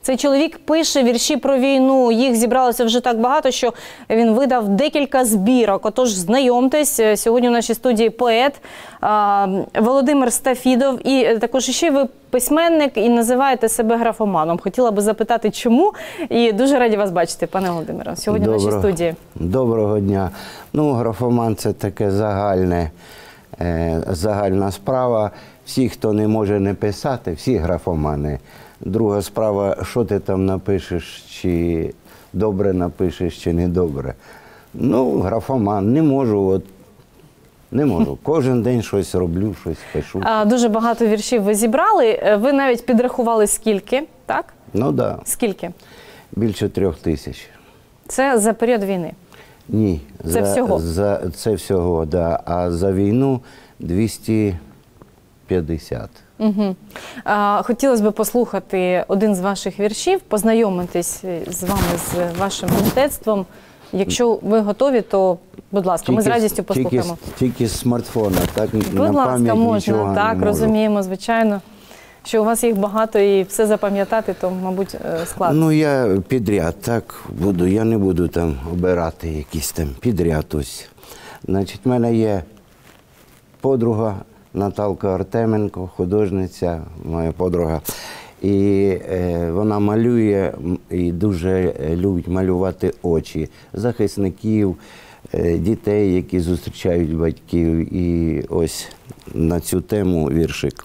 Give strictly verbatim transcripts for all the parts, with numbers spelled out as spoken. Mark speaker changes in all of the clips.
Speaker 1: Цей чоловік пише вірші про війну, їх зібралося вже так багато, що він видав декілька збірок. Отож, знайомтесь, сьогодні в нашій студії поет Володимир Стафідов, і також ще ви письменник і називаєте себе графоманом. Хотіла би запитати, чому, і дуже раді вас бачити, пане Володимире, сьогодні в нашій студії.
Speaker 2: Доброго дня. Ну, графоман – це таке загальне, е, загальна справа. Всі, хто не може не писати, всі графомани. Друга справа, що ти там напишеш, чи добре напишеш, чи не добре. Ну, графоман, не можу, от, не можу. Кожен день щось роблю, щось пишу.
Speaker 1: А, дуже багато віршів ви зібрали, ви навіть підрахували скільки, так?
Speaker 2: Ну, так. Да.
Speaker 1: Скільки?
Speaker 2: Більше трьох тисяч.
Speaker 1: Це за період війни?
Speaker 2: Ні.
Speaker 1: Це
Speaker 2: за,
Speaker 1: всього?
Speaker 2: За, це всього, так. Да. А за війну двісті п'ятдесят.
Speaker 1: Угу. А, хотілося б послухати один з ваших віршів, познайомитись з вами, з вашим мистецтвом. Якщо ви готові, то, будь ласка, тільки, ми з радістю послухаємо.
Speaker 2: Тільки, тільки з смартфона, так?
Speaker 1: Будь
Speaker 2: на
Speaker 1: ласка,
Speaker 2: пам'ять
Speaker 1: можна, так,
Speaker 2: не
Speaker 1: розуміємо, звичайно. Що у вас їх багато і все запам'ятати, то, мабуть, складно.
Speaker 2: Ну, я підряд, так, буду. Я не буду там обирати якісь там підряд ось. Значить, в мене є подруга Наталка Артеменко, художниця, моя подруга. І е, вона малює і дуже любить малювати очі захисників, е, дітей, які зустрічають батьків. І ось на цю тему віршик.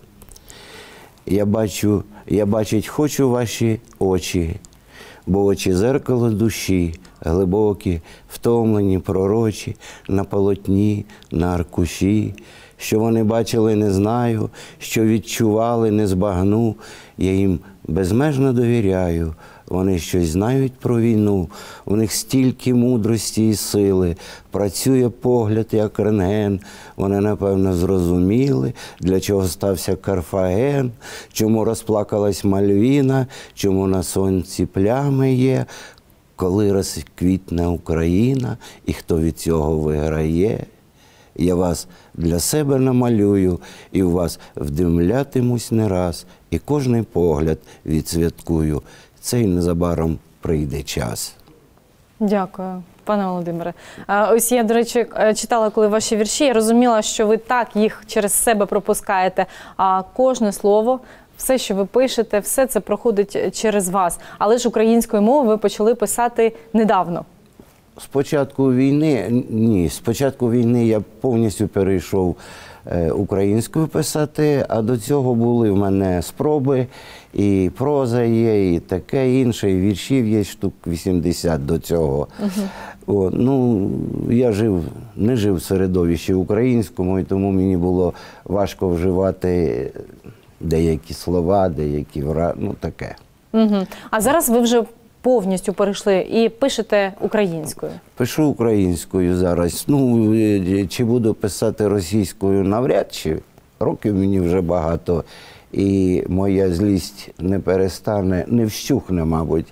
Speaker 2: Я бачу, я бачить хочу ваші очі, бо очі зеркало душі, глибокі, втомлені, пророчі, на полотні, на аркуші. Що вони бачили, не знаю, що відчували, не збагну. Я їм безмежно довіряю, вони щось знають про війну. У них стільки мудрості і сили, працює погляд, як рентген. Вони, напевно, зрозуміли, для чого стався Карфаген, чому розплакалась Мальвіна, чому на сонці плями є, коли розквітне Україна і хто від цього виграє. Я вас для себе намалюю, і в вас вдивлятимусь не раз, і кожний погляд відсвяткую. Цей незабаром прийде час.
Speaker 1: Дякую, пане Володимире. Ось я, до речі, читала, коли ваші вірші, я розуміла, що ви так їх через себе пропускаєте, а кожне слово, все, що ви пишете, все це проходить через вас. Але ж українською мовою ви почали писати недавно.
Speaker 2: З початку війни, ні, з початку війни я повністю перейшов е, українською писати, а до цього були в мене спроби, і проза є, і таке інше, і віршів є штук вісімдесят до цього. Угу. О, ну, я жив, не жив в середовищі українському, і тому мені було важко вживати деякі слова, деякі вра... ну таке.
Speaker 1: Угу. А зараз ви вже повністю перейшли і пишете українською?
Speaker 2: Пишу українською зараз. Ну, чи буду писати російською навряд чи. Років мені вже багато. І моя злість не перестане, не вщухне, мабуть.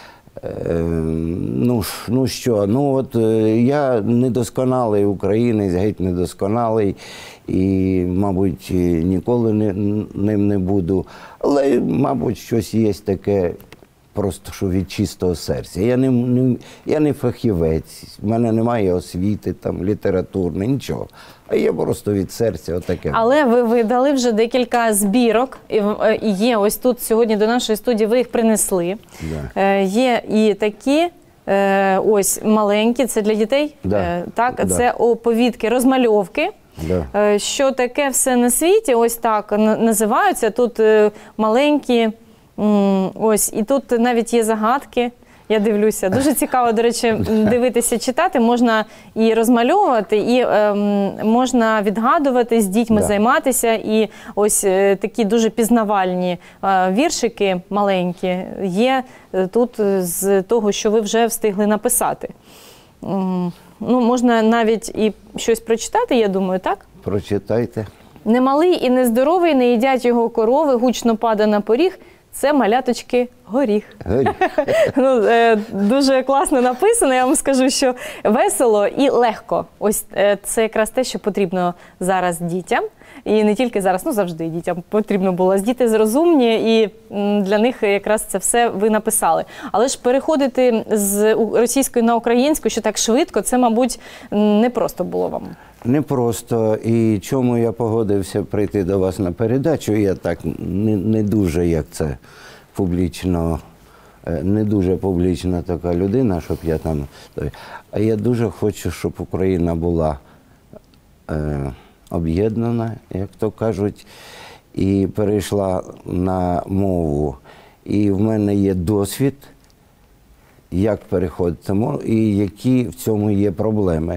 Speaker 2: Е, ну, ну що, ну от я недосконалий українець, геть недосконалий. І, мабуть, ніколи не, ним не буду. Але, мабуть, щось є таке, просто що від чистого серця. Я не, не, я не фахівець, в мене немає освіти, там, літературної, нічого. А я просто від серця отаке.
Speaker 1: Але ви видали вже декілька збірок, і є ось тут сьогодні до нашої студії, ви їх принесли. Да. Є і такі, ось маленькі, це для дітей, да. Так? Да. Це оповідки, розмальовки. Да. Що таке все на світі, ось так називаються, тут маленькі. Ось, і тут навіть є загадки, я дивлюся. Дуже цікаво, до речі, дивитися, читати. Можна і розмальовувати, і е, можна відгадувати, з дітьми да. займатися. І ось е, такі дуже пізнавальні е, віршики маленькі є тут з того, що ви вже встигли написати. Е, ну, можна навіть і щось прочитати, я думаю, так?
Speaker 2: Прочитайте.
Speaker 1: Немалий і нездоровий, не їдять його корови, гучно падає на поріг. це маляточки горіх.
Speaker 2: Горіх.
Speaker 1: Ну, е, дуже класно написано, я вам скажу, що весело і легко. Ось е, це якраз те, що потрібно зараз дітям. І не тільки зараз, ну завжди дітям потрібно було. Діти розумні, і м, для них якраз це все ви написали. Але ж переходити з у- російської на українську, що так швидко, це, мабуть, не просто було вам.
Speaker 2: Непросто. І чому я погодився прийти до вас на передачу, я так не, не дуже, як це публічно, е, не дуже публічна така людина, щоб я там... А я дуже хочу, щоб Україна була е, об'єднана, як то кажуть, і перейшла на мову. І в мене є досвід, як переходити мову, і які в цьому є проблеми.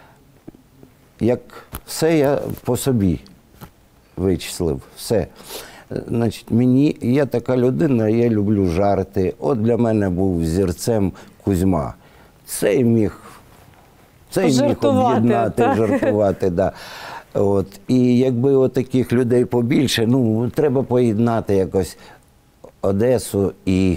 Speaker 2: Як все я по собі вичислив, все. Значить, мені, я така людина, я люблю жарти. От для мене був зірцем Кузьма. Цей міг, цей міг
Speaker 1: Жартувати,
Speaker 2: об'єднати,
Speaker 1: так.
Speaker 2: жартувати. Да. От. І якби от таких людей побільше, ну, треба поєднати якось Одесу і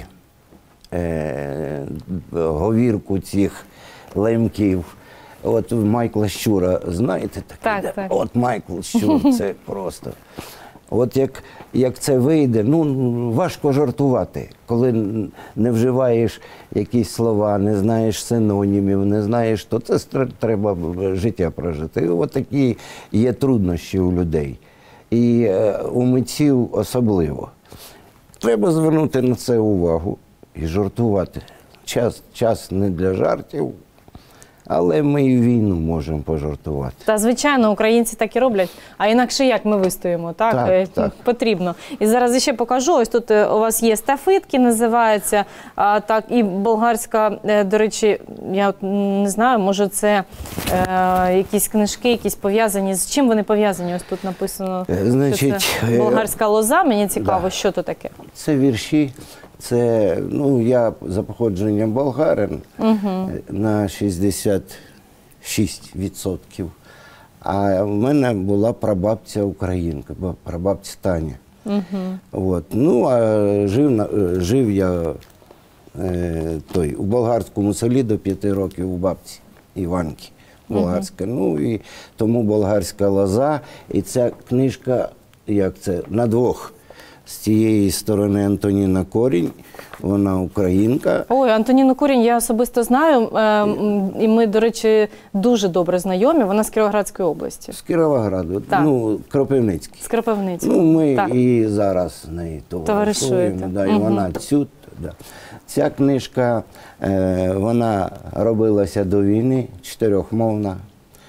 Speaker 2: е, говірку цих лемків. От Майкла Щура, знаєте, такий?
Speaker 1: Так, так.
Speaker 2: От Майкл Щур, це просто. От як, як це вийде, ну, важко жартувати, коли не вживаєш якісь слова, не знаєш синонімів, не знаєш, то це стр- треба життя прожити. І от такі є труднощі у людей. І е, у митців особливо. Треба звернути на це увагу і жартувати. Час, час не для жартів. Але ми і війну можемо пожартувати.
Speaker 1: Та, звичайно, українці так і роблять, а інакше як ми вистоїмо, так?
Speaker 2: Так,
Speaker 1: Е,
Speaker 2: так.
Speaker 1: Потрібно. І зараз ще покажу, ось тут е, у вас є стафитки, називаються, а, так, і болгарська, е, до речі, я от не знаю, може це е, якісь книжки, якісь пов'язані, з чим вони пов'язані? Ось тут написано,
Speaker 2: Е, значить,
Speaker 1: що це
Speaker 2: е,
Speaker 1: болгарська лоза, мені цікаво,
Speaker 2: да.
Speaker 1: що то таке?
Speaker 2: Це вірші, це, ну, я за походженням болгарин
Speaker 1: Угу.
Speaker 2: на шістдесят шість відсотків. А в мене була прабабця українка, бо прабабця Таня.
Speaker 1: Угу.
Speaker 2: От. Ну, а жив, на- е, жив я е, той, у болгарському селі до п'яти років у бабці Іванки. Болгарська. Ну і тому болгарська лоза. І ця книжка, як це, на двох. З цієї сторони Антоніна Корінь, вона українка.
Speaker 1: Ой, Антоніну Курінь я особисто знаю, е, м, і ми, до речі, дуже добре знайомі. Вона з Кіровоградської області,
Speaker 2: З Кіровограду,
Speaker 1: Так.
Speaker 2: ну, Кропивницький.
Speaker 1: з Кропивниці.
Speaker 2: Ну, ми
Speaker 1: Так.
Speaker 2: і зараз з нею товаришуємо.
Speaker 1: Товаришуєте.
Speaker 2: Да, і
Speaker 1: Мгм.
Speaker 2: вона цют. Да. Ця книжка, е, вона робилася до війни, чотирьохмовна.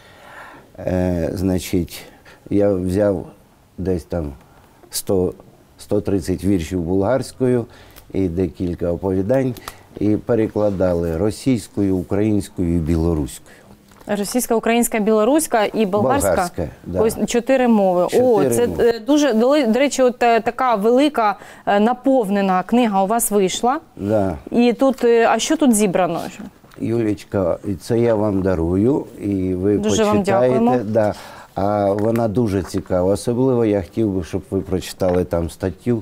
Speaker 2: Е, значить, я взяв десь там сто сто тридцять віршів болгарською і декілька оповідань, і перекладали російською, українською і білоруською.
Speaker 1: Російська, українська, білоруська і болгарська.
Speaker 2: Болгарська, да.
Speaker 1: Ось чотири мови. О,
Speaker 2: Чотири
Speaker 1: це
Speaker 2: мови.
Speaker 1: е, дуже, до до речі, от е, така велика е, наповнена книга у вас вийшла.
Speaker 2: Да.
Speaker 1: І тут, е, а що тут зібрано?
Speaker 2: Юлічка, і це я вам дарую, і ви
Speaker 1: Дуже вам
Speaker 2: почитаєте.
Speaker 1: дякуємо.
Speaker 2: Да. А вона дуже цікава. Особливо я хотів би, щоб ви прочитали там статтю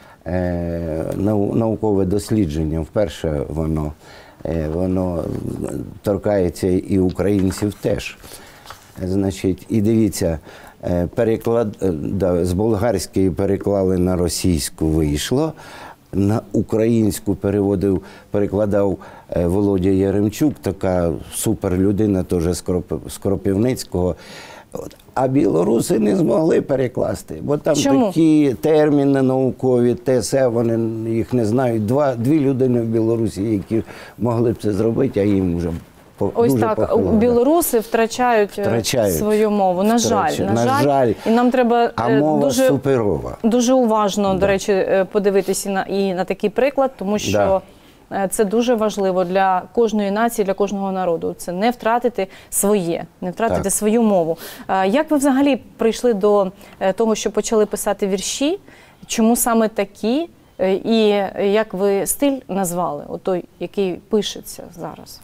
Speaker 2: е, нау- наукове дослідження. Вперше воно, е, воно торкається і українців теж. Значить, і дивіться, е, переклад, е, да, з болгарської переклали на російську, вийшло. На українську переводив, перекладав е, Володя Яремчук, така суперлюдина, теж з Кроп- з Кропивницького. От. А білоруси не змогли перекласти, бо там
Speaker 1: Чому?
Speaker 2: такі терміни наукові, те все, вони їх не знають. Два, дві людини в Білорусі, які могли б це зробити, а їм вже по,
Speaker 1: Ось
Speaker 2: дуже
Speaker 1: так,
Speaker 2: похило, да.
Speaker 1: білоруси втрачають, е,
Speaker 2: Втрачають.
Speaker 1: свою мову. На жаль,
Speaker 2: Втрачають.
Speaker 1: на,
Speaker 2: На
Speaker 1: жаль.
Speaker 2: жаль.
Speaker 1: І нам треба
Speaker 2: А
Speaker 1: е,
Speaker 2: мова
Speaker 1: дуже,
Speaker 2: суперова.
Speaker 1: дуже уважно, до речі, е, подивитися і на, і на такий приклад, тому що
Speaker 2: Да.
Speaker 1: е, це дуже важливо для кожної нації, для кожного народу. Це не втратити своє, не втратити
Speaker 2: Так.
Speaker 1: свою мову. Е, Як ви взагалі прийшли до е, того, що почали писати вірші? Чому саме такі? Е, І як ви стиль назвали, отой, який пишеться зараз?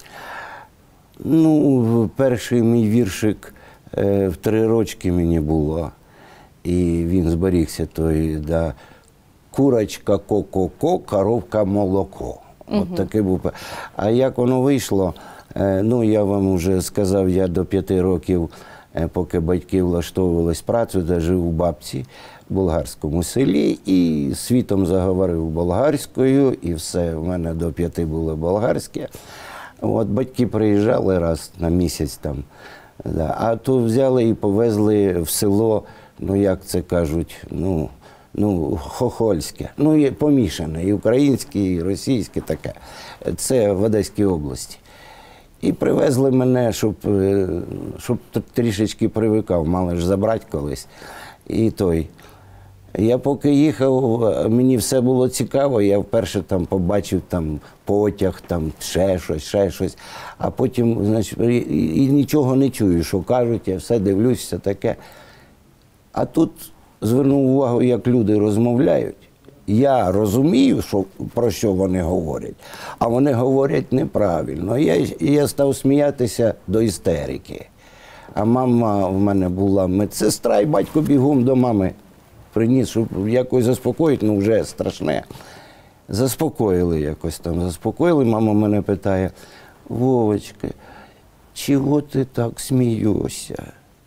Speaker 2: Ну, перший мій віршик е, в три рочки мені було, і він зберігся той, да. курочка ко-ко-ко, коровка молоко. Угу. От такий був. А як воно вийшло, ну я вам вже сказав, я до п'яти років, поки батьки влаштовувались працю, де жив у бабці в болгарському селі, і світом заговорив болгарською, і все, в мене до п'яти було болгарське. От батьки приїжджали раз на місяць там, да, а то взяли і повезли в село, ну як це кажуть, ну, ну хохольське, ну і помішане, і українське, і російське таке. Це в Одеській області. І привезли мене, щоб, щоб трішечки привикав, мали ж забрати колись. І той. Я поки їхав, мені все було цікаво, я вперше там побачив там потяг, там ще щось, ще щось, а потім, значить, і нічого не чую, що кажуть, я все дивлюсь, все таке. А тут звернув увагу, як люди розмовляють. Я розумію, що, про що вони говорять, а вони говорять неправильно. Я, я став сміятися до істерики. А мама в мене була медсестра, і батько бігом до мами приніс, щоб якось заспокоїти, ну вже страшне. Заспокоїли якось там, заспокоїли. Мама мене питає: Вовочка, чого ти так смієшся?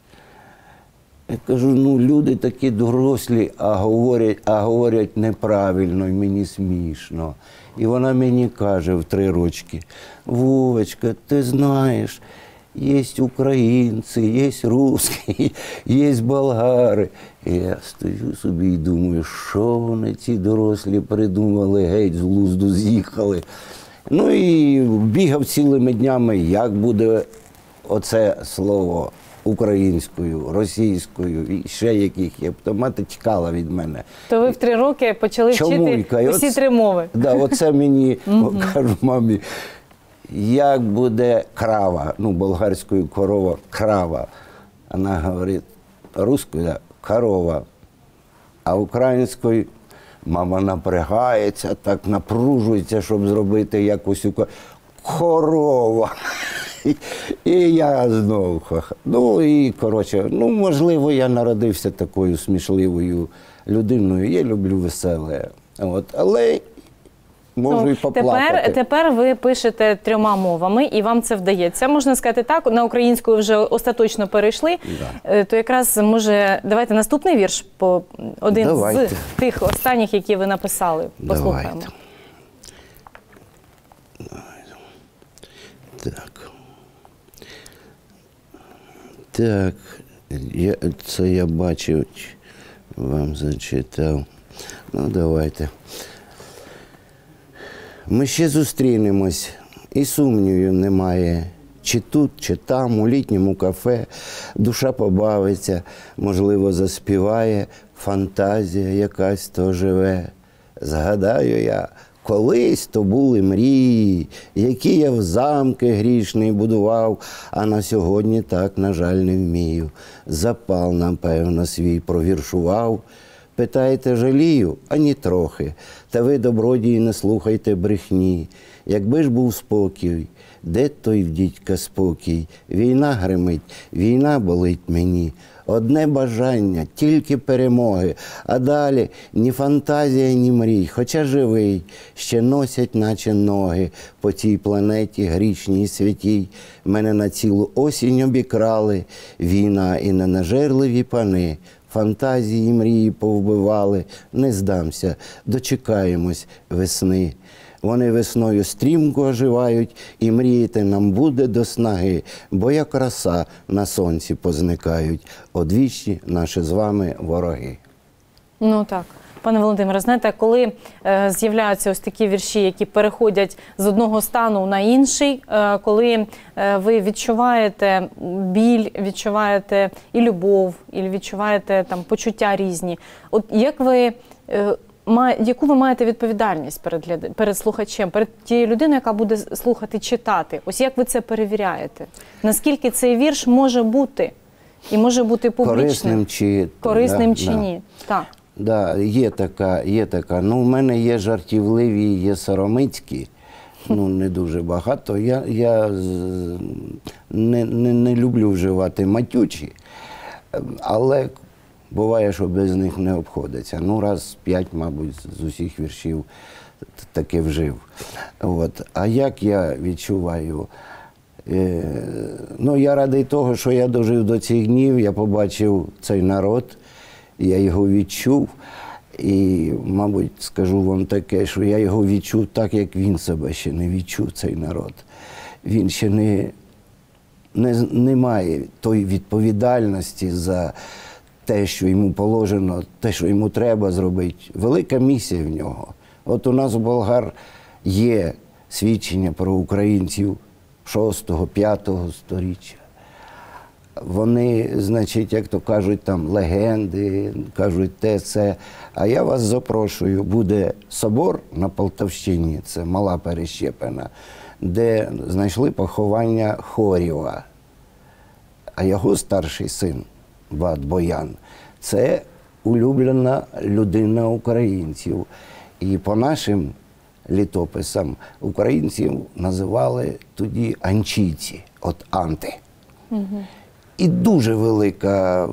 Speaker 2: Я кажу, ну люди такі дорослі, а говорять, а говорять неправильно, і мені смішно. І вона мені каже в три рочки: Вовочка, ти знаєш, є українці, є русські, є болгари. І я стою собі і думаю, що вони ці дорослі придумали, геть з глузду з'їхали. Ну і бігав цілими днями, як буде оце слово українською, російською і ще яких є. То мати тікала від мене. То ви
Speaker 1: в три роки почали
Speaker 2: Чомуйка.
Speaker 1: вчити усі три мови.
Speaker 2: Так, да, оце мені, кажу мамі, як буде крава, ну, болгарською корова, крава. Вона говорить, русскою, корова, а українською мама напрягається, так напружується, щоб зробити якусь корова. І я знову ха-ха. Ну і, коротше, ну, можливо, я народився такою смішливою людиною. Я люблю веселе. От, але можу ну, і поплакати.
Speaker 1: Тепер, тепер ви пишете трьома мовами, і вам це вдається. Можна сказати так, на українську вже остаточно перейшли. Да. То якраз, може, давайте наступний вірш, по один давайте. з тих останніх, які ви написали. Послухаємо.
Speaker 2: Давайте. Так. Так, я, це я бачив, вам зачитав. Ну, давайте. Ми ще зустрінемось, і сумнівів немає. Чи тут, чи там, у літньому кафе, душа побавиться, можливо, заспіває, фантазія якась то живе. Згадаю я, колись то були мрії, які я в замки грішний будував, а на сьогодні так, на жаль, не вмію. Запал, напевно, свій провіршував. Питаєте, жалію? Ані трохи. Та ви, добродії, не слухайте брехні. Якби ж був спокій, де той в дідька спокій? Війна гримить, війна болить мені. Одне бажання, тільки перемоги, а далі ні фантазія, ні мрій, хоча живий, ще носять наче ноги по цій планеті грішній і святій. Мене на цілу осінь обікрали, війна і ненажерливі пани. Фантазії, мрії повбивали, не здамся, дочекаємось весни. Вони весною стрімко оживають, і мріяти нам буде до снаги, бо як роса на сонці позникають одвічні наші з вами вороги.
Speaker 1: Ну так. Пане Володимире, знаєте, коли е, з'являються ось такі вірші, які переходять з одного стану на інший, е, коли е, ви відчуваєте біль, відчуваєте і любов, і відчуваєте там почуття різні, от як ви, е, має, яку ви маєте відповідальність перед, перед слухачем, перед тією людиною, яка буде слухати, читати? Ось як ви це перевіряєте? Наскільки цей вірш може бути і може бути публічним?
Speaker 2: Корисним чи,
Speaker 1: Корисним
Speaker 2: да,
Speaker 1: чи
Speaker 2: да.
Speaker 1: ні? Так.
Speaker 2: Да, є така, є така. Ну, в мене є жартівливі, є соромицькі, ну, не дуже багато. Я, я не, не, не люблю вживати матючі, але Буває, що без них не обходиться. Ну, раз п'ять, мабуть, з усіх віршів таки вжив. От. А як я відчуваю? Е, ну, я радий того, що я дожив до цих днів, я побачив цей народ, я його відчув. І, мабуть, скажу вам таке, що я його відчув так, як він себе ще не відчув, цей народ. Він ще не, не, не має тої відповідальності за те, що йому положено, те, що йому треба зробити. Велика місія в нього. От у нас у болгар є свідчення про українців шостого-п'ятого сторіччя. Вони, значить, як то кажуть, там легенди, кажуть те, це. А я вас запрошую, буде собор на Полтавщині, це Мала Перещепина, де знайшли поховання Хорєва. А його старший син, Бат Боян, це улюблена людина українців. І по нашим літописам українців називали тоді анчійці, от анти. Угу. І дуже велика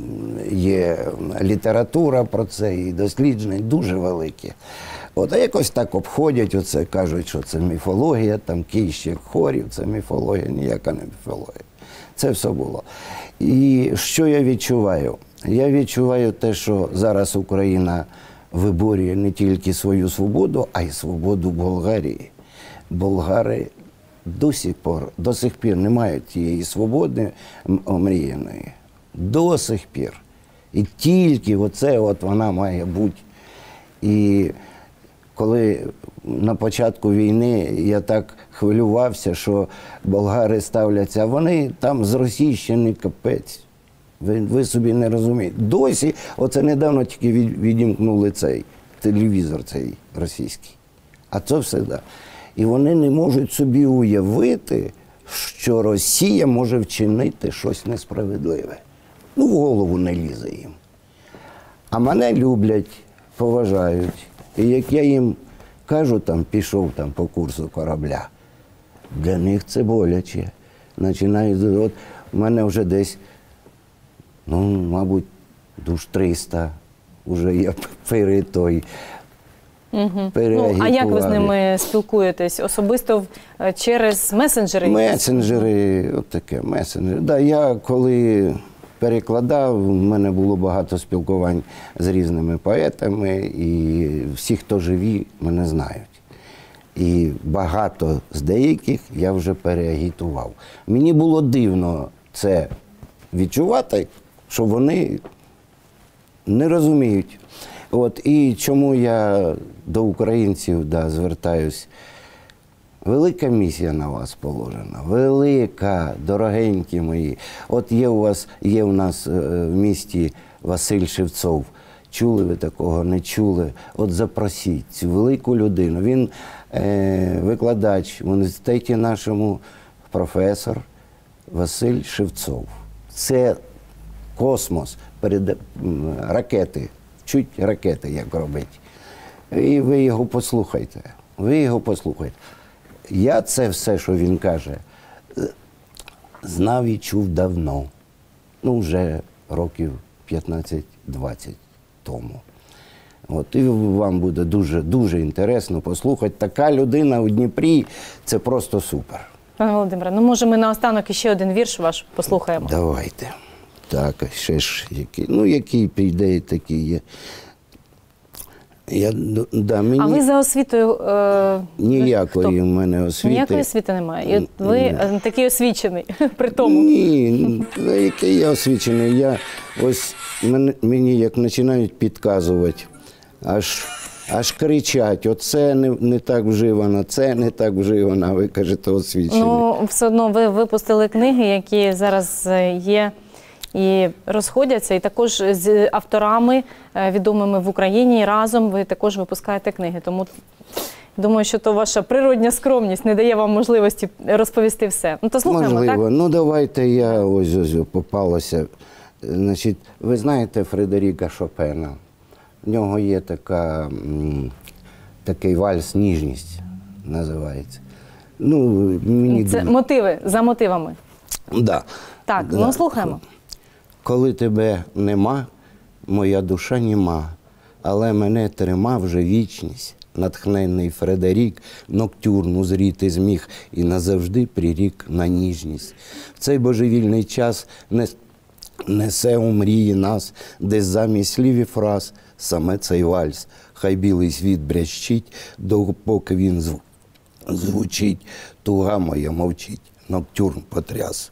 Speaker 2: є література про це, і дослідження, дуже великі. От, а якось так обходять оце, кажуть, що це міфологія, там Кийщик, Хорів, це міфологія, ніяка не міфологія. Це все було. І що я відчуваю? Я відчуваю те, що зараз Україна виборює не тільки свою свободу, а й свободу Болгарії. Болгари до сих пор, до сих пір не мають тієї свободи омріяної. До сих пір. І тільки оце от вона має бути. І коли на початку війни я так хвилювався, що болгари ставляться, а вони там зросійщені капець. Ви, ви собі не розумієте. Досі, оце недавно тільки від, відімкнули цей телевізор цей російський. А це все, да. І вони не можуть собі уявити, що Росія може вчинити щось несправедливе. Ну, в голову не лізе їм. А мене люблять, поважають. І як я їм кажу, там, пішов там, по курсу корабля, для них це боляче. Починають, от в мене вже десь, ну, мабуть, душ триста, вже я перетой.
Speaker 1: Угу. Ну, а як ви з ними спілкуєтесь? Особисто через месенджери?
Speaker 2: Месенджери, от таке, месенджери. Да, я коли перекладав, в мене було багато спілкувань з різними поетами, і всі, хто живі, мене знають. І багато з деяких я вже переагітував. Мені було дивно це відчувати, що вони не розуміють. От, і чому я до українців, да, звертаюсь. Велика місія на вас положена, велика, дорогенькі мої. От є у вас, є у нас в місті Василь Шевцов. Чули ви такого, не чули? От запросіть цю велику людину. Він е, викладач в університеті нашому, професор Василь Шевцов. Це космос, перед, ракети, чуть ракети, як робить. І ви його послухайте, ви його послухайте. Я це все, що він каже, знав і чув давно. Ну, вже років п'ятнадцять-двадцять тому. От, і вам буде дуже, дуже інтересно послухати. Така людина у Дніпрі – це просто супер.
Speaker 1: Пане Володимире, ну може ми наостанок ще один вірш ваш послухаємо?
Speaker 2: Давайте. Так, ще ж який, ну який піде, такий є. Я, да, мені...
Speaker 1: А ви за освітою? Е...
Speaker 2: Ніякої в мене освіти.
Speaker 1: Ніякої освіти немає? І ви Ні. такий освічений при тому?
Speaker 2: Ні, який я освічений. Я, ось мені, мені як починають підказувати, аж, аж кричать, оце не, не так вживано, це не так вживано, а ви кажете освічений.
Speaker 1: Ну, все одно ви випустили книги, які зараз є і розходяться, і також з авторами відомими в Україні разом ви також випускаєте книги. Тому думаю, що то ваша природня скромність не дає вам можливості розповісти все. Ну, то слухаємо,
Speaker 2: можливо.
Speaker 1: Так?
Speaker 2: Ну, давайте я ось ось попалася. Значить, ви знаєте Фредеріка Шопена? В нього є така, такий вальс «Ніжність» називається. Ну, мені
Speaker 1: Це мотиви, за мотивами.
Speaker 2: Да.
Speaker 1: Так,
Speaker 2: да.
Speaker 1: ну слухаємо.
Speaker 2: Коли тебе нема, моя душа німа, але мене трима вже вічність. Натхненний Фредерік ноктюрн узріти зміг і назавжди прирік на ніжність. В цей божевільний час не несе у мрії нас, десь замість слів і фраз саме цей вальс. Хай білий світ брящить, допоки він зв... звучить, туга моя мовчить, ноктюрн потряс.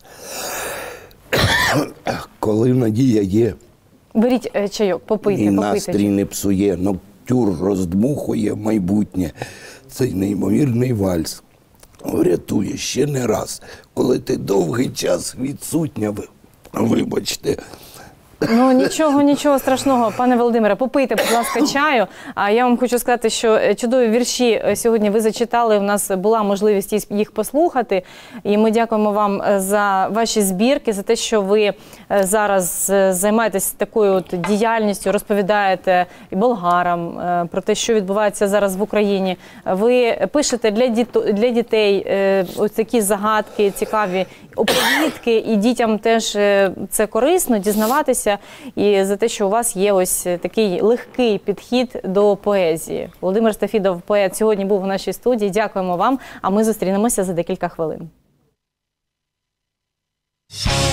Speaker 2: Коли надія є,
Speaker 1: Беріть е, чайок, попийте,
Speaker 2: і
Speaker 1: попийте.
Speaker 2: настрій не псує, ноктюрн роздмухує майбутнє. Цей неймовірний вальс врятує ще не раз, коли ти довгий час відсутня, ви- вибачте.
Speaker 1: Ну, нічого, нічого страшного. Пане Володимире, попийте, будь ласка, чаю. А я вам хочу сказати, що чудові вірші сьогодні ви зачитали, у нас була можливість їх послухати. І ми дякуємо вам за ваші збірки, за те, що ви зараз займаєтесь такою от діяльністю, розповідаєте і болгарам про те, що відбувається зараз в Україні. Ви пишете для, діто, для дітей ось такі загадки, цікаві оповідки, і дітям теж це корисно дізнаватися, і за те, що у вас є ось такий легкий підхід до поезії. Володимир Стафідов, поет, сьогодні був у нашій студії. Дякуємо вам, а ми зустрінемося за декілька хвилин.